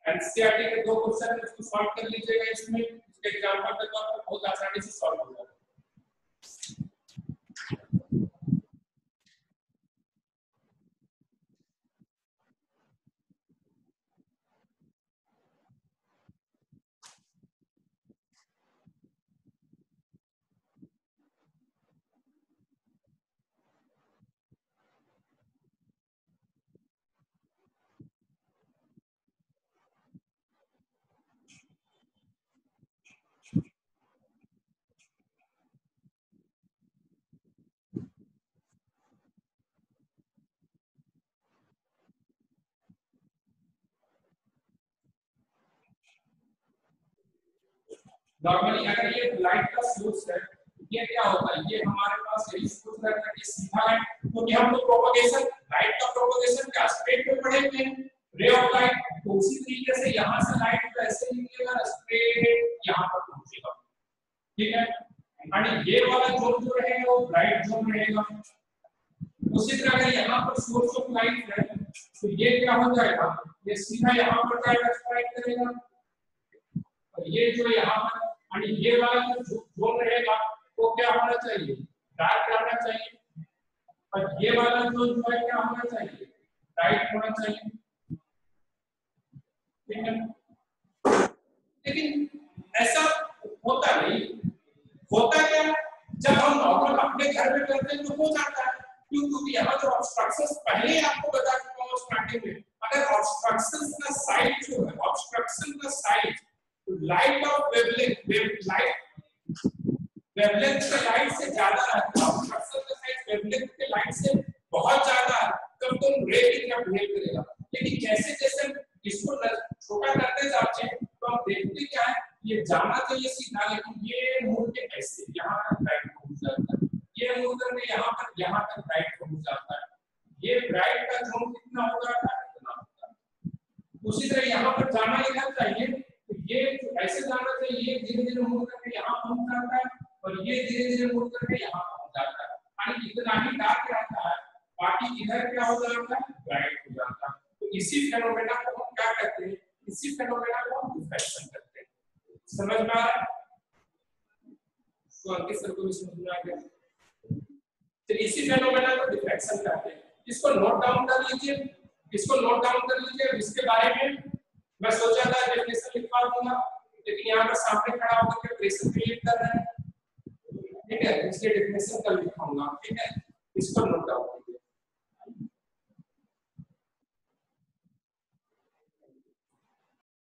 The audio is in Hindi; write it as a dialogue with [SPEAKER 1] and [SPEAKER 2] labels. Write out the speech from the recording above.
[SPEAKER 1] एनसीईआरटी के 2 क्वेश्चन इसको सॉल्व कर लीजिएगा, इसमें इसके एग्जांपल के तौर पर बहुत आसानी से सॉल्व हो जाएगा। नॉर्मली अगर ये लाइट का सोर्स है, ये क्या होता है, ये हमारे पास यही सोर्स रहता है कि सीधा है, क्योंकि हम लोग प्रोपगेशन, लाइट का प्रोपगेशन क्या स्ट्रेट में पढ़े थे, रे ऑफ लाइट, तो उसी तरीके से यहाँ से लाइट ऐसे निकलेगा स्ट्रेट यहाँ पर पहुंचेगा, ठीक है। और ये वाला जोन जो रहेगा वो ब्राइट जोन रहेगा। उसी तरह अगर यहाँ पर सोर्स ऑफ लाइट है तो ये क्या हो जाएगा, ये सीधा यहाँ पर जाएगा, स्ट्राइक करेगा, और ये जो यहाँ पर और ये वाला जो जोन रहेगा वो क्या होना चाहिए, डार्क रहना चाहिए, और ये वाला जोन जो है क्या होना चाहिए, ब्राइट होना चाहिए, ठीक है। लेकिन ऐसा होता नहीं, होता क्या, जब हम नॉर्मल अपने घर में करते हैं तो हो जाता है, क्योंकि यहाँ जो ऑब्स्ट्रक्शंस पहले आपको बता चुका हूँ स्टार्टिंग में, अगर ऑब्स्ट्रक्शंस का साइज जो है, ऑब्स्ट्रक्शन का size light of wavelength, wavelength के लाइट से ज्यादा रहता है, ऑब्स्ट्रक्शन का साइज वेवलेंथ के लाइट से बहुत ज्यादा है, तब तो रे की तरह बिहेव करेगा। लेकिन जैसे जैसे इसको छोटा करते जाते हैं तो हम देखते क्या है, ये जाना चाहिए सीधा, लेकिन ये मुड़ के ऐसे यहाँ तक ब्राइट पहुंच जाता है, ये मुड़ करके यहाँ तक ब्राइट पहुंच जाता है, ये ब्राइट का जोन कितना हो जाता है, इतना होता है। उसी तरह यहाँ पर जाना इधर चाहिए, तो ये ऐसे जाना चाहिए, ये धीरे-धीरे मुड़ करके यहाँ पहुंच जाता है, और ये धीरे-धीरे मुड़ करके यहाँ पहुंच जाता है, यानी इतना ही डार्क रहता है, बाकी इधर क्या हो जाता है, ब्राइट हो जाता है। तो इसी फेनोमेना को हम क्या कहते हैं, इसी फेनोमेना को हम डिफ्रैक्शन कहते हैं। समझ में आ रहा है? तो अंकित सर को भी समझ में आ गया। तो इसी फेनोमेना को डिफ्रैक्शन कहते हैं। इसको नोट डाउन कर लीजिए, इसको नोट डाउन कर लीजिए। इसके बारे में मैं सोचा था डेफिनेशन लिखवा दूंगा, लेकिन यहाँ पर सामने खड़ा होकर के प्रेशर क्रिएट कर रहे हैं, ठीक है, इसके डेफिनेशन कल लिखाऊंगा, ठीक है, इसको नोट डाउन